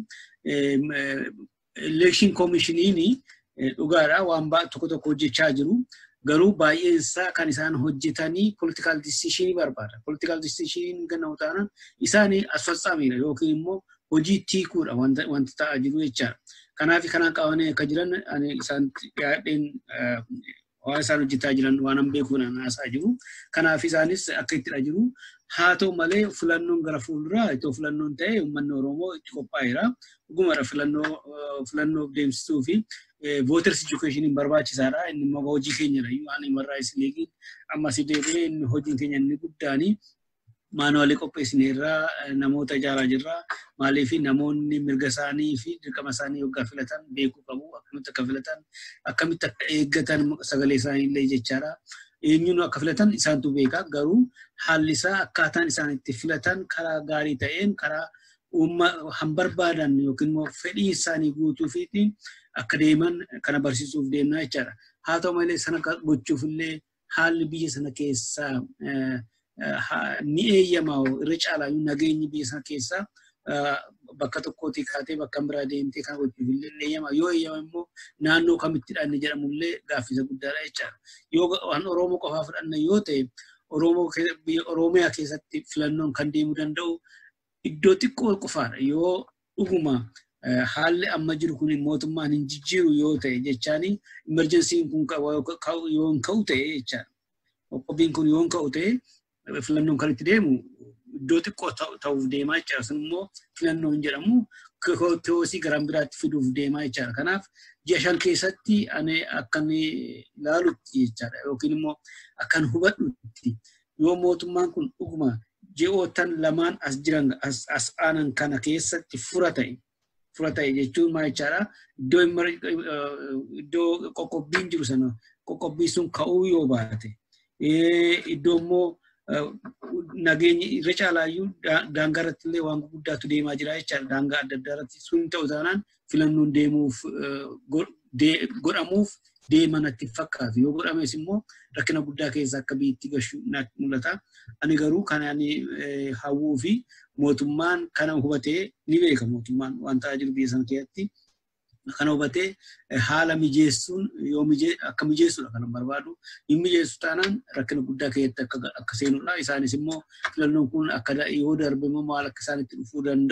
A: election commissioniin dhugaadha waan tokko hojjechaa jiru. Garuu baay'een isaa kan isaan hojjetanii political decision barbaada. Political decision ganna utaana isaanii asfassamiidha yookiin immoo hojii tiikuudha wanta ta'aa jiru jechaadha. Kanaaf kanaan qabanii akka jiran isaan yaadeen waan isaan hojjetaa jiran waan beekuun haasaa jiru. Kanaaf isaanis akka ittidha jiru. Haa ta'u malee filannoon gara fuulduraa itoo filannoon ta'e uummanni Oromoo itti qophaa'eera. Dhugumadha filannoo deemsisuu fi voters education barbaachisaadha. Inni immoo hojii keenyadha. Waan himarraa isin eegi amma si deebi'ee inni hojiin keenya inni guddaani. Maanuwaalee qopheessineerraa namoota ijaaraa jirra. Maaliif namoonni mirga isaanii fi dirqama isaanii yoggaa filatan beekuu qabu. Akkamitti akka filatan akkamitti akka eeggatan sagalee isaanii illee jechaadha. Eenyuun akka filatan isaantu beeka. Garuu haalli isaa akkaataan isaan itti filatan karaa gaarii ta'een karaa barbaadan yookiin immoo fedhii isaanii guutuu fi akka deeman kana barsiisuuf deemna jechaadha. Haa ta'u malee sana gochuuf illee haalli biyya sana keessaa ni eeyyamaa irra caalaa nageenyi biyya sana keessaa bakka tokkootii kaatee bakka biraa deemtee kan gochuuf illee eeyyamaa yoo eeyyama immoo naannoo kamitti dhaanne jedhamullee gaaffisa guddaadha jechaadha. Yoo waan Oromoo qofaa fudhanne yoo ta'e Oromiyaa keessatti filannoon kan deemuu danda'u iddoo xiqqoo qofaadha. Yoo dhuguma haalli amma jiru kun mootummaan hin jijjiiru yoo ta'e jechaani emergensiin kun yoo hin ka'u ta'e jechaadha. Qoqqobbiin kun yoo hin ka'u ta'e filannoon kan itti deemu iddoo xiqqoo ta'uuf deemaa jechaadha. Sun immoo filannoon jedhamu kiyoosii gara biraatti fiduuf deemaa jechaadha. Kanaaf ji'a 5 keessatti ani akkan ilaalutti jechaadha yookiin immoo akkan hubadhutti yoo mootummaan kun dhuguma ji'ootan lamaan as jiran as aanan kana keessatti fura ta'e jechuun maal jechaadha. Iddoo qoqqobbiin jiru sana qoqqobbii sun ka'uu yoo baate iddoo immoo nageenyi irra caalaayyuu daangaa irratti illee waan guddaatu deemaa jira jechaadha. Daangaa adda addaa irratti sun ta'u taanaan filannoon godhamuuf deemanatti fakkaatu. Yoo godhames immoo rakkina guddaa keessa akka biyyatti gashu natti mul'ata. Ani garuu kan ani hawwuu fi mootummaan kana hubatee ni beeka mootummaan waan ta'aa jiru biyya sana keessatti. Kana hubatee haala mijeessuun yoo akka mijeessudha kan barbaadu. Hin mijeessu taanaan rakkina guddaa keessatti akka seenudha. Isaanis immoo filannoon kun akka yoo darbe immoo maal akka isaanitti dhufuu danda'u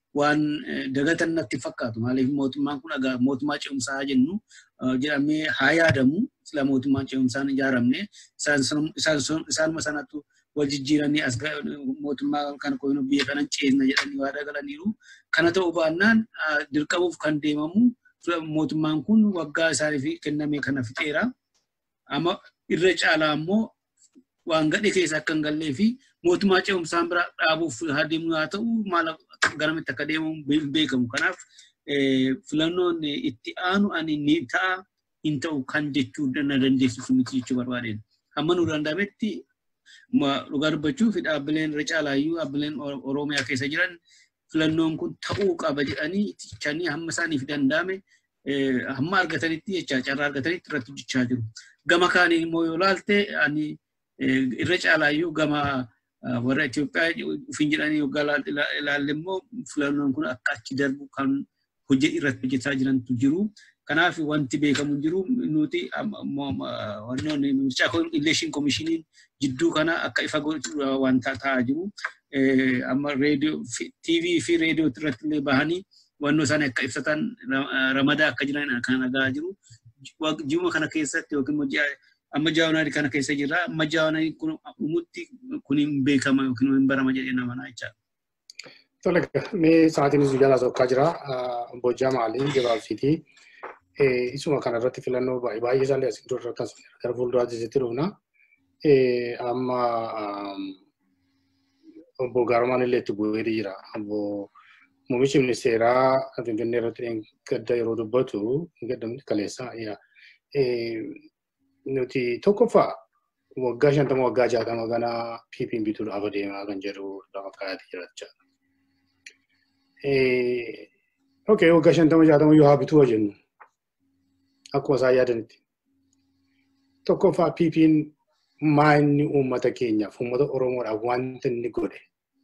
A: waan dagatan natti fakkaatu maaliif mootummaan kun agaa mootummaa ce'umsaa jennu jedhamee haa yaadamu sila mootummaan ce'umsaan ijaaramne isaanuma sanatu wal jijjiiranii as mootummaa kana koyinu biyya kanan ceesna jedhanii waadaa galaniiru kana ta'uu baannaan dirqamuuf kan deemamu mootummaan kun waggaa isaaniif kenname kana fixeera amma irra caalaa immoo waan gadhe keessa akka hin gallee fi mootummaa ce'umsaan bira dhaabuuf hadeemu haa ta'u maal garamitti akka deemu beekamu kanaaf filannoon itti aanu ani ni ta'a hin ta'u kan jechuu dandeessisu miti jechuu barbaadeen hamma nu danda'ametti dhugaa dubbachuuf dhaabbileen irra caalaayyuu dhaabbileen Oromiyaa keessa jiran filannoon kun ta'uu qaba jedhanii itti hamma isaaniif danda'ame hamma argatanitti jechaa carraa argatanitti irratti hojjechaa jiru. Gama kaaniin immoo yoo ilaalte ani irra caalaayyuu gama warra Itoophiyaa ufiin jedhanii yoggaa ilaalle immoo filannoon kun akka achi darbu kan irratti hojjetaa jirantu jiru. Kanaaf wanti beekamu jiru nuti wannoon mirchaa election commissionin jidduu kana akka ifa godhu wanta ta'aa jiru. Amma radio TV fi radio irratti illee bahanii wannoo isaanii akka ibsatan ramadaa akka jiran kan agaa jiru. Ji'uma kana keessatti yookiin amma jaawanaari kana keessa jira. Amma jaawanaari kun umutti kun hin beekama yookiin hin barama jedhee nama naa jecha.
B: Tole mee sa'aatiin isu jala sokkaa jira. Bojjaa maaliin gabaabsiiti. Isuma kana irratti filannoo baay'ee isaallee asiin dura akkasuma gara fuulduraatti isitti dhufna. Amma obbo Gaarumaan illee itti bu'ee jira. Obbo Muummichi Ministeeraa Finfinnee irratti gadda yeroo dubbatu gaddamni kaleessa nuti tokkoffaa waggaa 50 waggaa 60 gana PP'n bituudhaaf adeemaa kan jedhu lafa kaayatee jira jechaadha. Okay, waggaa 50 60 yoo haa bituu jennu akkuma isaan yaadanitti. Tokkoffaa PP'n maanni uummata keenyaaf uummata Oromoodhaaf wanta inni godhe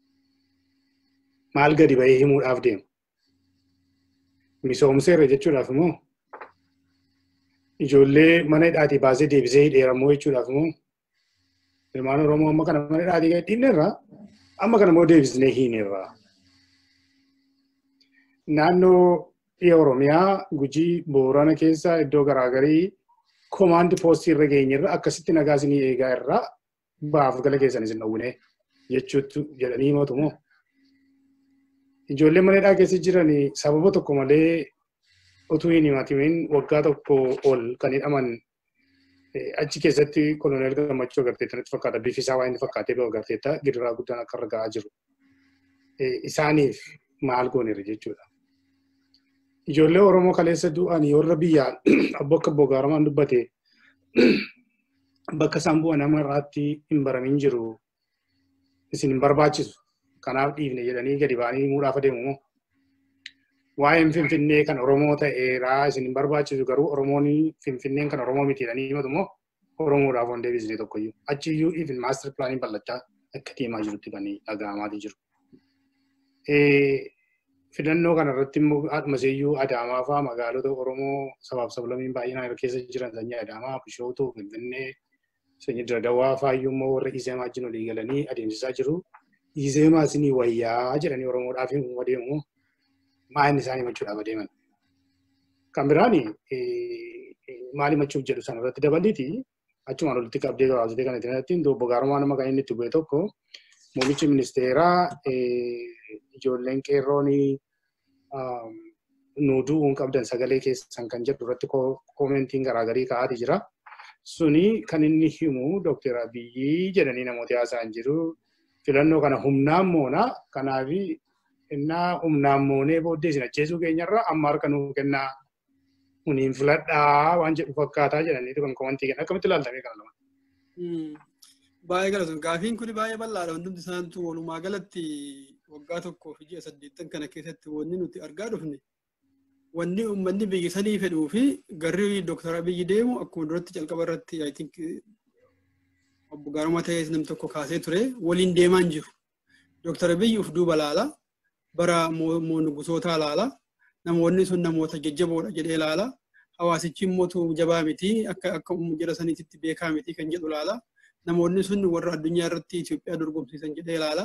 B: maal gadi bahee himuudhaaf deemu. Misoomseerra jechuudhaaf immoo ijoollee mana hidhaatii baasee deebisee hidheeramoo jechuudhaaf immoo ilmaan Oromoo amma kana mana hidhaatii gadhiinneerraa amma kana immoo deebisnee hiineerraa. Naannoo dhiya Oromiyaa Gujii Boorana keessa iddoo garaagarii komaandi poostii irra geenyerra akkasitti nagaa isinii eegaa irraa baaf gala keessan isin dhowwine jechuutu jedhanii mootummoo. Ijoollee mana hidhaa keessa jiran sababa tokko malee utuu hin himatimin waggaa tokko ol kan hidhaman achi keessatti koloneel Gammachuu agarteettanitti fakkaata bifi isaa waan inni fakkaatee ba'u agarteetta gidiraa guddaan akka irra ga'aa jiru. Isaaniif maal gooneera jechuudha. Ijoollee Oromoo kaleessa du'anii warra biyyaa akka Obbo Gaarumaan dubbate bakka isaan bu'an nama irraatti hin baramin jiru isin hin barbaachisu. Kanaaf dhiifne jedhanii gadi ba'anii himuudhaaf adeemu moo? Waa'een Finfinnee kan Oromoo ta'eeraa isin hin barbaachisu garuu Oromoon Finfinneen kan Oromoo miti jedhanii himatu moo Oromoodhaaf waan deebisnee tokkoyyuu. Achiyyuu even maaster pilaanii bal'achaa akka deemaa jirutti kan dhaga'amaatii jiru. Filannoo kana irratti immoo Adamaseeyyuu Adaamaa fa'aa magaalota Oromoo sabaaf sablammiin baay'inaan keessa jiran sanyii Adaamaa, Bishootuu, Finfinnee, sanyii Diradawaa fa'aayyuu immoo warra Izeemaa wajjin walii galanii adeemsisaa jiru. Izeemaa isinii wayyaa jedhanii Oromoodhaaf himuu adeemu maal isaanii himachuudhaaf adeeman. Kan biraan maal himachuuf jedhu sana irratti dabaliiti achumaan walitti qabdee gabaabsitee kan ittiin Obbo Gaarumaan nama kan inni itti bu'e tokko Muummichi Ministeeraa ijoolleen qeerroon nuuduu qabdan sagalee keessan kan jedhu irratti koomentiin garaagarii ka'aatii jira. Suni kan inni himu Dr. Abiyyi jedhanii namoota haasa'an jiru. Filannoo kana humnaan moonaa kanaaf innaa humnaan moonee booddee isin ajjeesuu keenyarra amma harka nuu kennaa uniin filadhaa waan jedhu fakkaataa jedhaniitu kan koomentii kenna. Akkamitti ilaaltamee kana lama?
C: Baay'ee galatoon gaafiin kun baay'ee bal'aadha. Wantoonni isaantu walumaa galatti waggaa tokkoo fi ji'a 8 kana keessatti wanni nuti argaa dhufne wanni uummanni biyya sanii fedhuu fi garri Dr. Abiyyi deemu akkuma duratti calqaba irratti I think Obbo Gaarumaa ta'ee nam tokko kaasee ture waliin deemaa hin jiru. Dr. Abiyyi of duuba laala bara nugusoota laala namoonni sun namoota jajjaboodha jedhee laala hawaasichi immoo jabaa miti akka jara saniitti beekaa miti kan jedhu laala. Namoonni sun warra addunyaa irratti Itoophiyaa dorgomsiisan jedhee laala.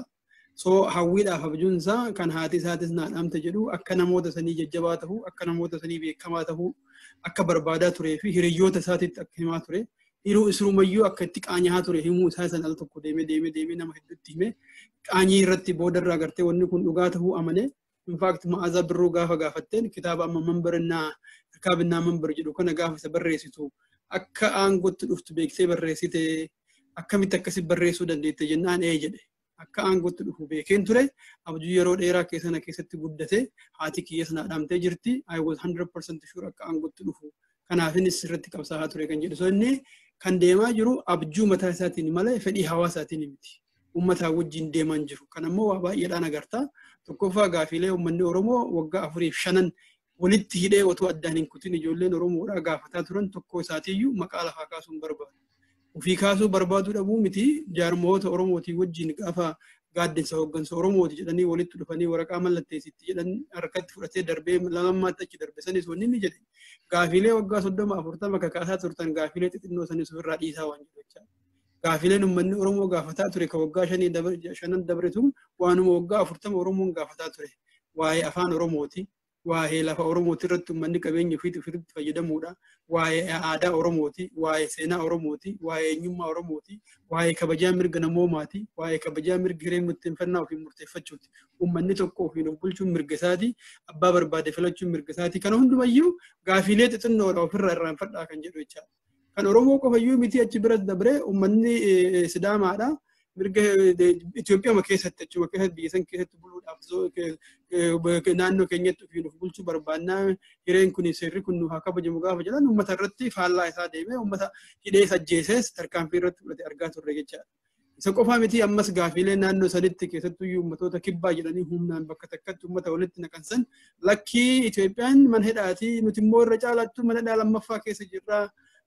C: So hawwiidhaaf abjuun isaa kan haati isaatis naadhamte jedhu akka namoota sanii jajjabaa ta'uu, akka namoota sanii beekamaa ta'uu, akka barbaadaa turee fi hiriyyoota isaatiitti akka himaa ture. Yeroo isirumayyuu akka itti qaanyaa ture himuu isaa san al tokko deemee nama hedduutti hime. Qaanyii irratti boodarraa agartee wanni kun dhugaa ta'uu amane. In fact Ma'aazaa Birruu gaafa gaafatteen kitaaba amma manbarinnaa hirkaabinnaa manbar jedhu kana gaafa isa barreessitu akka aangootti dhuftu beeksee barreessite akkamitti akkasi barreessuu dandeette jennaan jedhe. Akka aangootti dhufu beekeen ture abjuu yeroo dheeraa keessatti guddate haati kiyyees naadhamtee jirti. I was 100% sure akka aangootti dhufu kanaafinis irratti qabsaa'aa ture kan jedhu. So inni kan deemaa jiru abjuu mataa isaatiin malee fedhii hawaasaatiin miti. Uummataa wajjin deemaan jiru. Kan ammoo waa baay'eedhaan agartaa. Tokkoffaa gaafiilee uummanni Oromoo waggaa 4-5 walitti hidhee otoo addaan hin kutin ijoolleen Oromoodhaa gaafataa turan tokko isaatiiyyuu maqaa lafaa kaasuun barbaadu. Ufii kaasuu barbaaduu dhabuu miti jaarmoota Oromootii wajjin gaafa gaaddensa hooggansa Oromooti jedhanii walitti dhufanii waraqaa mallatteessitti jedhan harkatti fudhatee darbee lamammaatti achi darbe sanis wanni inni jedhe gaafiilee waggaa 30-40 kakaasaa turtan gaafiilee xixinnoo sanis ofirraa dhiisaa waan jedhu. Gaafiileen uummanni Oromoo gaafataa ture kan waggaa 5 dabretu waanuma waggaa 40 Oromoon gaafataa ture. Waa'ee afaan Oromooti, waa'ee lafa Oromooti irratti uummanni qabeenya ofiitti fayyadamuudha, waa'ee aadaa Oromooti, waa'ee seenaa Oromooti, waa'ee eenyummaa Oromooti, waa'ee kabajaa mirga namoomaati, waa'ee kabajaa mirga hiree murteeffannaa ofii murteeffachuuti. Uummanni tokko ofiin of bulchuun mirga isaati, abbaa barbaade filachuun mirga isaati. Kana hundumayyuu gaafiilee xixinnoodha ofirraa irraanfadhaa kan jedhu jechaadha. Kan Oromoo qofayyuu miti achi biratti dabree uummanni Sidaamaadha. Mirga Itoophiyaa keessatti achuma keessatti biyya san keessatti buluudhaaf naannoo keenyatti ofiin of bulchuu barbaannaa hireen kun seerri kun haa kabajamu gaafa jedhan uummata irratti faallaa isaa deemee uummata hidhee ajjeeses tarkaanfii irratti fudhate argaa turre jechaadha. Isa qofaa miti ammas gaafiilee naannoo sanitti keessattuu uummatoota kibbaa jedhanii humnaan bakka takkatti uummata walitti naqansan lakkii Itoophiyaan mana hidhaati nuti immoo irra caalaattuu mana hidhaa lammaffaa keessa jirra.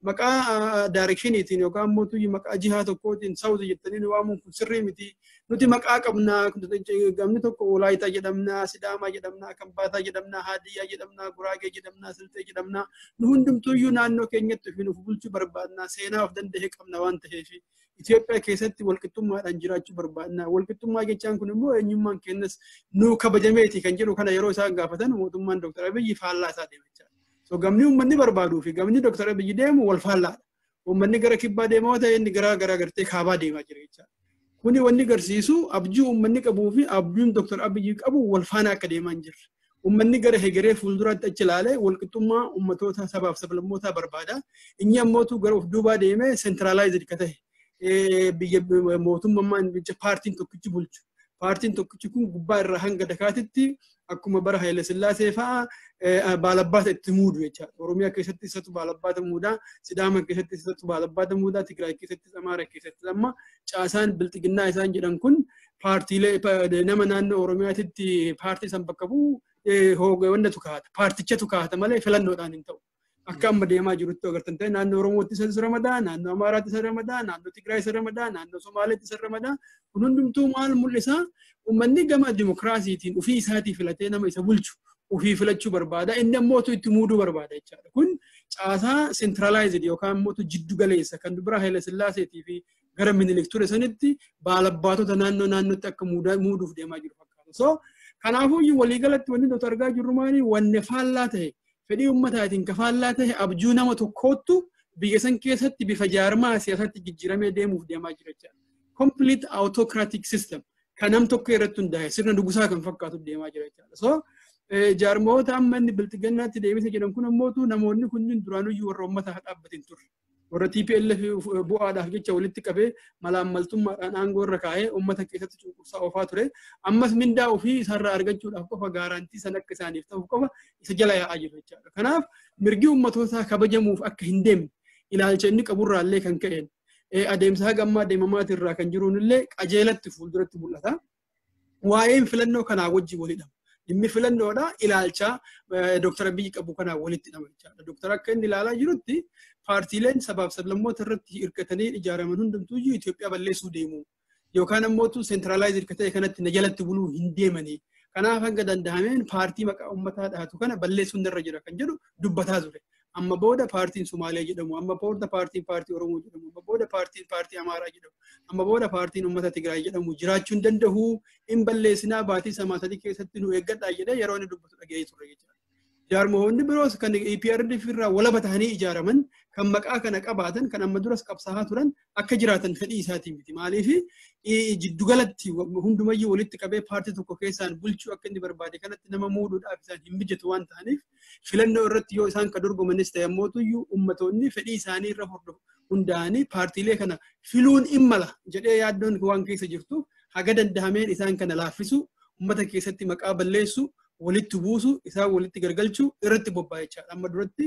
C: Maqaa directioniitiin yookaan mootuu maqaa jihaa tokkootiin saawuzi jettanii waamuun kun sirrii miti. Nuti maqaa qabnaa gamni tokko Walaayitaa jedhamnaa, Sidaamaa jedhamnaa, Kambaataa jedhamnaa, Haadiyyaa jedhamnaa, Guraagee jedhamnaa, Silxee jedhamnaa. Nu hundumtuuyyuu naannoo keenyatti ofiin of bulchuu barbaadnaa seenaa of danda'e qabna waan ta'eef Itoophiyaa keessatti walqixxummaadhaan jiraachuu barbaadnaa. Walqixxummaa jechaan kun immoo eenyummaan keenyas nu kabajameeti kan jedhu kana yeroo isaan gaafatan mootummaan Dr. Abiyyi faallaa isaa deemachaa. So gamni uummanni barbaaduu fi gamni Dr. Abiyyi deemu wal faallaadha. Uummanni gara kibbaa deemaa ta'e inni gara gartee kaabaa deemaa jira jechaadha. Kuni wanni agarsiisu abjuu uummanni qabuu fi abjuun Dr. Abiyyi qabu wal faana akka deemaa hin jirre. Uummanni gara hegeree fuulduraatti achi ilaalee walqixxummaa uummatoota sabaaf sablammootaa barbaada. Inni ammootu gara of duubaa deemee centralized ka ta'e biyya mootummaan paartiin tokkichi bulchu. Paartiin tokkichi kun gubbaa irraa hanga dakaatitti akkuma bara Haile Sillaasee fa'aa baalabbaata itti muudu jechaadha. Oromiyaa keessatti isatu baalabbaata muudaa, Sidaama keessatti isatu baalabbaata muudaa, Tigraay keessatti, Amaara keessatti amma caasaan bilxiginnaa isaan jedhan kun paartiilee nama naannoo Oromiyaatitti paartii san bakka bu'u hoogganatu kaa'ata. Paartichatu kaa'ata malee filannoodhaan hin ta'u. Akka amma deemaa jirutti agartan ta'e naannoo Oromootti isa ramadaa, naannoo Amaaraatti isa ramadaa, naannoo Tigraay isa ramadaa, naannoo Somaaleetti isa ramadaa. Kun hundumtuu maal mul'isa? Uummanni gama dimokiraasiitiin ofii isaatii filatee nama isa bulchu ofii filachuu barbaada. Inni ammoo itti muuduu barbaada jechaadha. Kun caasaa centralized yookaan ammoo jiddu galeessa kan dubara Haile Sillaaseetii fi gara Minilik ture sanitti baalabbaatota naannootti akka muuduuf deemaa jiru fakkaata. So kanaafuu waliigalatti wanni nuti argaa jirru maali? Wanne faallaa ta'e fedhii uummataatiin kafaallaa ta'e abjuu nama tokkoottu biyya san keessatti bifa jaarmaa siyaasatti jijjiiramee deemuuf deemaa jira jechaadha. Complete autocratic system. Kan nam tokko irratti hundaa'e sirna dugusaa kan fakkaatu deemaa jira jechaadha. So jaarmoota amma inni bilxigannaatti deebise jedhan kun ammoo namoonni kunniin duraanuyyuu warra uummataa dhaabbatin turre. Warra TPLF bu'aadhaaf jecha walitti qabee malaammaltummaadhaan aangoo irra kaa'ee uummata keessatti cunqursaa oofaa ture. Ammas mindaa ofii isarraa argachuudhaaf qofa gaarantii san akka isaaniif ta'u qofa isa jala yaa'aa jiru jechaadha. Kanaaf mirgi uummatootaa kabajamuuf akka hin deemne ilaalcha inni qaburraallee kan ka'een adeemsa hagammaa deemamaatirraa kan jiruun illee qajeelatti fuulduratti mul'ata. Waa'een filannoo kanaa wajjin walidha. Dhimmi filannoodha ilaalcha Dr. Abiyyi qabu kanaa walitti hidhama jechaadha. Dr. akka inni ilaalaa jirutti paartiileen sabaaf sablammoota irratti hirkatanii ijaaraman hundumtuuyyuu Itoophiyaa balleessuu deemu. Yookaan ammoo centralized ka ta'e kanatti na jalatti buluu hin deemanii. Kanaaf hanga danda'ameen paartii maqaa uummataa dhaatu kana balleessuun irra jira kan jedhu dubbataa ture. amma booda paartiin Sumaalee jedhamu, amma booda paartiin Oromoo jedhamu, amma booda paartii Amaaraa jedhamu, amma booda paartiin uummata Tigraay jedhamu jiraachuu hin danda'u. In balleessinaa baatii samaa sadii keessatti nu eeggadhaa jedhee yeroo inni dubbatu dhaga'ee turre jechuudha. Jaarmoonni biroos kan EPRDF irraa walaba ta'anii ijaaraman kan maqaa kana qabaatan kan amma duras qabsaa'aa turan akka jiraatan fedhii isaatiin miti. Maaliif jiddugalatti hundumayyuu walitti qabee paartii tokko keessaan bulchuu akka inni barbaade kanatti nama muuduudhaaf isaan hin mijatu waan ta'aniif filannoo irratti yoo isaan ka dorgomanis ta'e ammootuyyuu ummatoonni fedhii isaanii irra hundaa'anii paartiilee kana filuun immala jedhee yaaddoon waan keessa jirtu haga danda'ameen isaan kana laaffisu ummata keessatti maqaa balleessu walitti buusu isaan walitti gargalchuu irratti bobbaa'echaadha. Amma duratti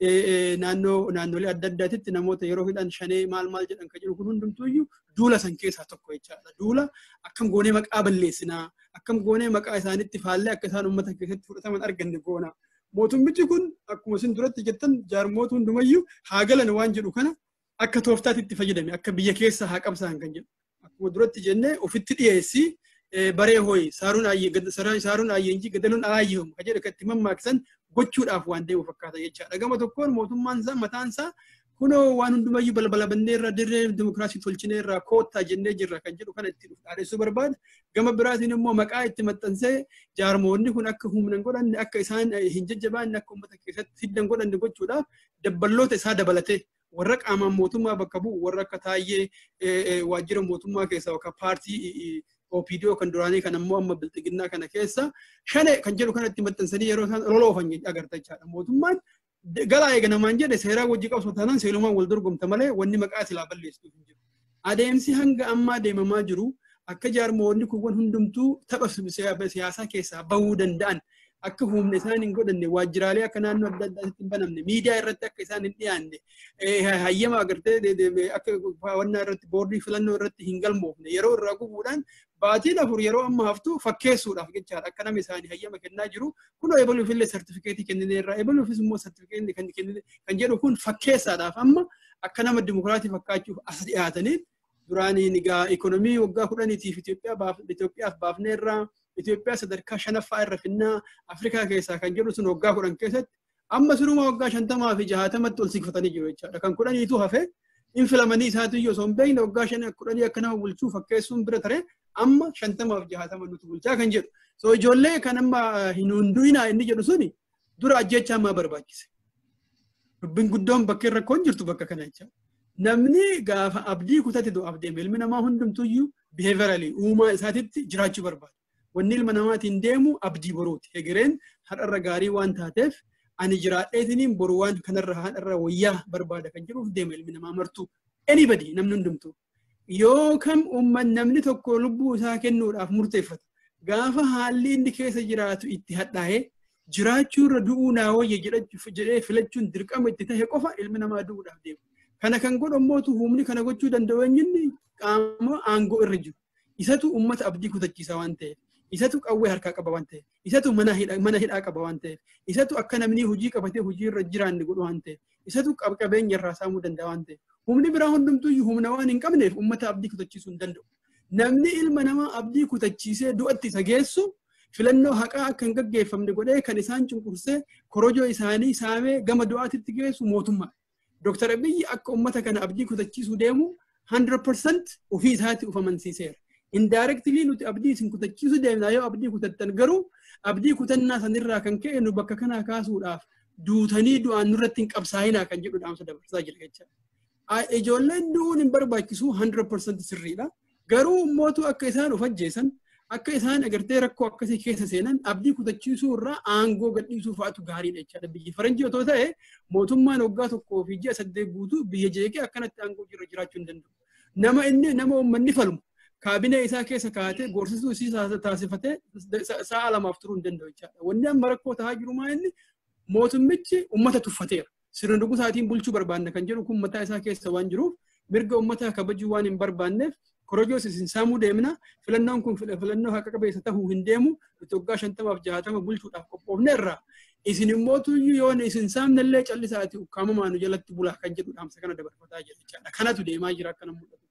C: naannolee adda addaatitti namoota yeroo hidhan shanee maal jedhan kan jedhu kun hundumtuuyyuu duula san keessaa tokko jechaadha. Duula akkam goonee maqaa balleessinaa, akkam goonee maqaa isaanitti faallee akka isaan uummata keessatti fudhataman arganne goona. Mootummichi kun akkuma isin duratti jettan jaarmoota hundumayyuu haa galan waan jedhu kana akka tooftaatti itti fayyadame akka biyya keessa haa qabsaan kan jedhu. Akkuma duratti jennee ofitti dhiyeessii baree hoyi saaruun ayyeenji gadaluun aayyeemu kan jedhu itti mammaaksan gochuudhaaf waan deemu fakkaata jechaadha. Gama tokkoon mootummaan isaa mataan isaa kunoo waan hundumayyuu balbala banneerra dirree dimokiraasii tolchineerra koottaa jennee jirra kan jedhu kana itti dhaadhessuu barbaada. Gama biraatiin immoo maqaa itti maxxansee jaarmoonni kun akka humna hin godhanne akka isaan hin jajjabaanne akka uummata keessatti hidda hin godhanne gochuudhaaf dabballoota isaa dabalatee warra qaamaan mootummaa bakka bu'u warra akka Taayyee waajjira mootummaa keessaa yookaan paartii OPDO kan duraanii kan ammoo amma bilxiginnaa kana keessa shane kan jedhu kanatti maxxansanii yeroo isaan loloofan agarta jechaadha. Mootummaan galaa eeganamaan jedhe seeraa wajji qabsoo taanaan seelumaan wal dorgomta malee wanni maqaa silaa balleessuuf hin jiru. Adeemsi hanga ammaa deemamaa jiru akka jaarmoonni kuuwwan hundumtuu tapha siyaasaa keessaa bahuu danda'an akka humna isaan hin godhanne waajjiraalee akka naannoo adda addaatti hin banamne miidiyaa irratti akka isaan hin dhiyaanne hayyama agartee akka wannaa irratti boordii filannoo irratti hin galmoofne yeroo irraa gubuudhaan baatiin afur yeroo amma haftu fakkeessuudhaaf jechaadha akka nama isaanii hayyama kennaa jiru kunoo ebaluuf illee sartifikeetii kennineerraa ebaluufis immoo sartifikeetii kan kennine kan jedhu kun fakkeessaadhaaf amma akka nama dimokiraatii fakkaachuuf as dhiyaataniin duraaniin egaa ikonomii waggaa 10tiif Itoophiyaaf baafneerraa Itoophiyaa sadarkaa 5ffaa irra finnaa Afrikaa keessaa kan jedhu sun waggaa 10 keessatti amma sunuma waggaa 50 fi 60tti ol siqfatanii jiru jechaadha. Kan 10tu hafee in filamanii isaatu iyyuu osoo hin beekne waggaa 10 akka nama bulchuu fakkeessuun bira taree amma 50 fi 60 nuti bulchaa kan jedhu. So ijoollee kan amma hin hunduinaa inni jedhu suni dura ajjechaa ammaa barbaachise. Dubbiin guddoon bakkee rakkoon jirtu bakka kana jechaadha. Namni gaafa abdii kutate du'aaf deeme ilmi namaa hundumtuyyuu behaviorally uumaa isaatitti jiraachuu barbaada. Wanni ilma namaatiin deemu abdii boruuti. Egereen har'arra gaarii waan taateef ani jiraadheetiniin boru waan kanarra har'arra wayyaa barbaada kan jedhuuf deema ilmi namaa martuu. Anybody namni hundumtuu. Yoo kam namni tokko lubbuu isaa kennuudhaaf murteeffata. Gaafa haalli inni keessa jiraatu itti hadhaa'ee jiraachuurra du'uu naa wayya jedhee filachuun dirqama itti ta'e qofa ilmi namaa du'uudhaaf deema. Kana kan godhammootu humni kana gochuu danda'u eenyuun qaama aangoo irra jiru. Isatu uummata abdii kutachiisa waan ta'eef. Isatu qawwee harkaa qaba waan ta'eef. Isatu mana hidhaa qaba waan ta'eef. Isatu akka namni hojii qabatee hojii irra jiraanne godhu waan ta'eef. Isatu qabeenya irraa saamuu danda'a waan ta'eef. Humni biraa hundumtuu humna waan hin qabneef uummata abdii kutachiisuu hin danda'u. Namni ilma namaa abdii kutachiisee du'atti isa geessu filannoo haqaa akka hin gaggeeffamne godhee kan isaan cunqursee korojoo isaanii saamee gama du'aatitti geessu mootummaa. Dr. Abiyyi akka uummata kana abdii kutachiisuu deemu 100% ofii isaatti ufamansiiseera. Indirectly nuti abdii isin kutachiisuu deemnaa yoo abdii kutattan garuu abdii kutannaa sanirraa kan ka'e nu bakka kanaa kaasuudhaaf duutanii du'aan nurratti hin qabsaa'inaa kan jedhu dhaamsa dabarsaa jira jecha. Ijoolleen du'uun hin barbaachisu 100% sirriidha. Garuu mootu akka isaan of ajjeesan akka isaan agartee rakkoo akkasii keessa seenan abdii kutachiisuu irraa aangoo gadhiisuu fa'aatu gaariidha jechaadha. Biyyi faranjii otoo ta'e mootummaan waggaa 1 fi 8 guutuu biyya jeeqee akkanatti aangoo jiraachuu hin danda'u. Nama uummanni falmu kaabinee isaa keessa kaa'atee gorsisuu isii taasifatee sa'a 2 turuu hin danda'u jechaadha. Wanni amma rakkoo ta'aa jiru maa inni mootummichi uummata tuffateera. Sirna dhugusaatiin bulchuu barbaanna kan jedhu kun mataa isaa keessa waan jiruuf mirga uummataa kabajuu waan hin barbaanneef korojoo isin saamuu deemna filannoon kun filannoo haqa qabeessa ta'uu hin deemu waggaa 50 fi 60 bulchuudhaaf qophoofneerra isin immoo tuyyuu yoo isin saamnallee callisaati ukkaamamaa nu jalatti bulaa kan jedhu dhaamsa kana dabarfataa jira jechaadha. Kanatu deemaa jira akka namoota.